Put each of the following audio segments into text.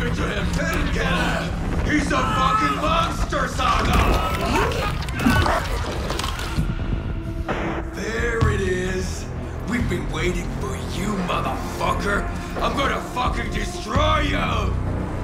give it to him! Painkiller! He's a fucking monster, Saga! There it is! We've been waiting for you, motherfucker! I'm gonna fucking destroy you!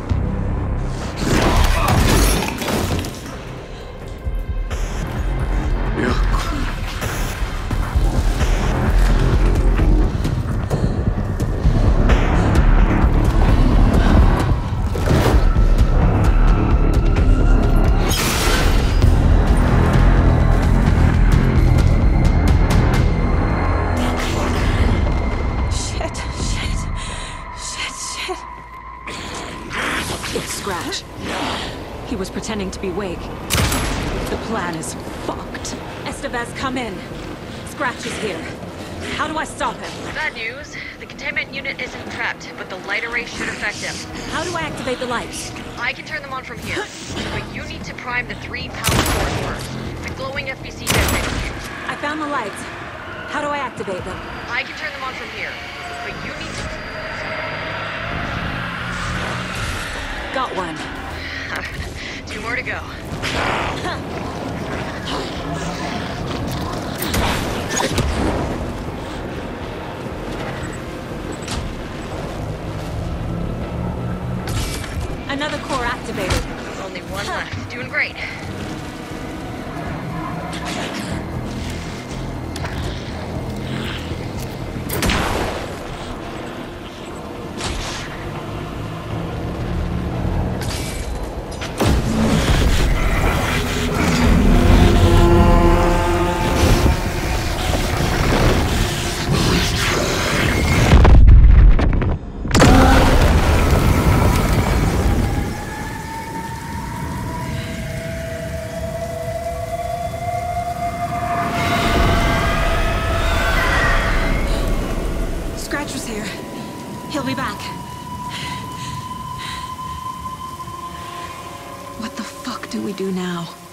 Scratch. He was pretending to be Wake. The plan is fucked. Estevez, come in. Scratch is here. How do I stop him? Bad news. The containment unit isn't trapped, but the light array should affect him. How do I activate the lights? I can turn them on from here, but you need to prime the 3 power core doors. The glowing FBC detonator. I found the lights. How do I activate them? I can turn them on from here, but you need to... Got one. 2 more to go. Another core activated. Only 1 left. Doing great. Scratch was here. He'll be back. What the fuck do we do now?